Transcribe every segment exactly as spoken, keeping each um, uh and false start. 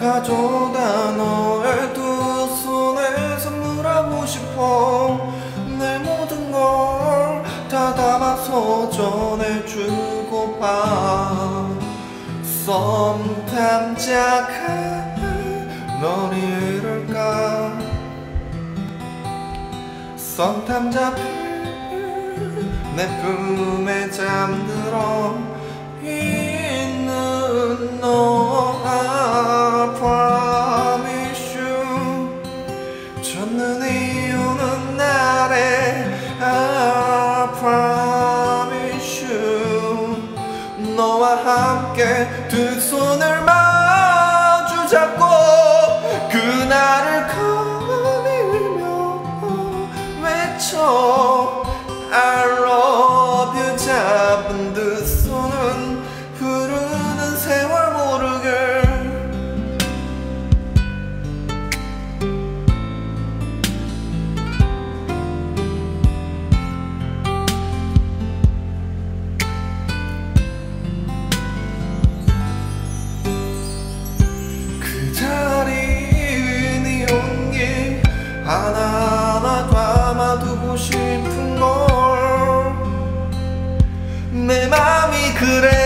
가져다 너의 두 손에 선물하고 싶어. 내 모든 걸 다 담아서 전해주고파. 썸 탐작한 널 잃을까. 썸 탐잡힌 내 품에 잠들어 있는 너. I promise you. 첫눈이 오는 날에 I promise you. 너와 함께 두 손을 마주 잡고 그날을 거닐며 외쳐 I love you. 잡은 두 손은 흐르는 세월 모르게. 그 자리에 네 온기 하나하나 담아두고 싶은 걸. 내 맘이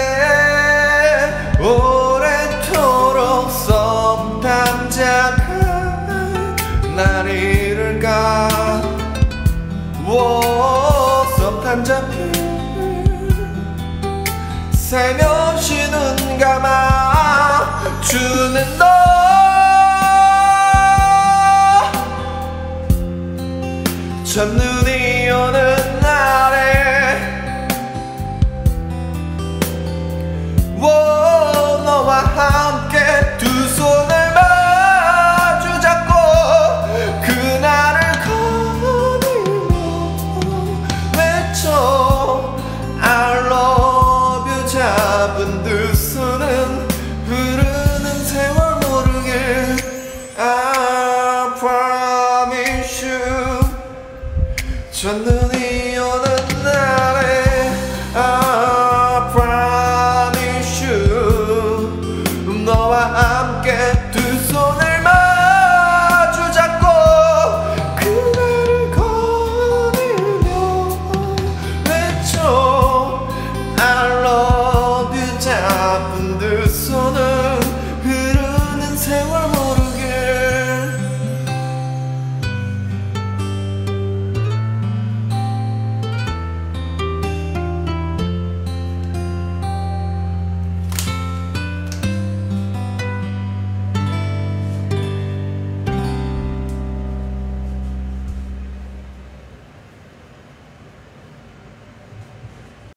그래 오래도록 썸 탐작한 날 잃을까. 썸 탐잡힌 살며시 눈 감아 주는 너. 첫눈이 오는 날에 너와 함께 두 손을 마주 잡고 그날을 거닐며 외쳐 I love you. 잡은 두 손은 흐르는 세월 모르게 I promise you. 첫눈이 오는 날에 I promise you. 너와 함께